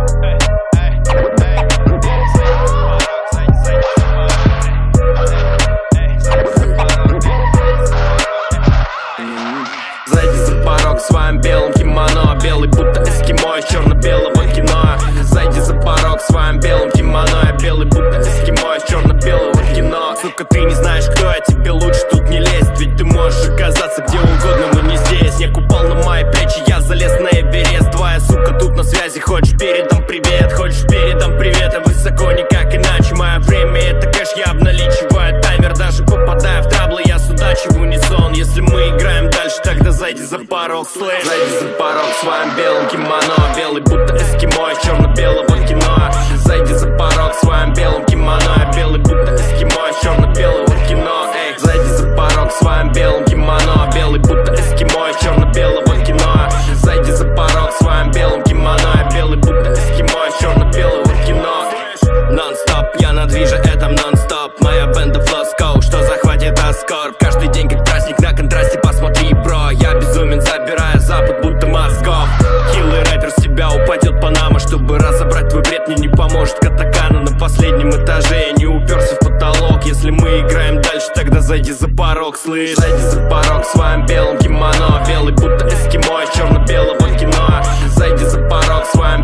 Зайди за порог в своем белом кимоно, белый будто эскимо из черно-белого кино. Зайди за порог в своем белом кимоно, я белый будто эскимо из черно-белого кино. Сука, ты не знаешь, кто я, тебе лучше тут не лезть, ведь ты можешь оказаться где угодно, но не здесь. Снег упал на мои плечи, я залез на Эверест. Твоя сука тут на связи, хочешь передам привет, хочешь передам привет, а высоко никак иначе. Мое время это кэш, я обналичиваю таймер, даже попадая в траблы, я судачу в унисон. Если мы играем дальше, тогда зайди за порог, слышь. Зайди за порог в своем белом кимоно, белый будто эскимо из черно-белого кино. Зайди за порог в своем белом кимоно, белый будто эскимо из черно-белого кино. Эй, зайди за порог в своем белом кимоно, белый будто эскимо из черно-белого кино. Зайди за порог в своем белом кимоно, белый будто эскимо из черно-белого кино. Нон-стоп, я на движе этом нон-стоп. Моя бенда флоскоу, что захватит аскорб. Каждый день как праздник на контрасте, посмотри, бро. Я безумен, забирая запад, будто мозгов. Хилый рэпер с тебя упадет Панама. Чтобы разобрать твой бред, мне не поможет катакана. На последнем этаже я не уперся в потолок. Если мы играем дальше, тогда зайди за порог, слышь. Зайди за порог в своем белом кимоно, белый будто эскимо из черно-белого кино. Зайди за порог в своем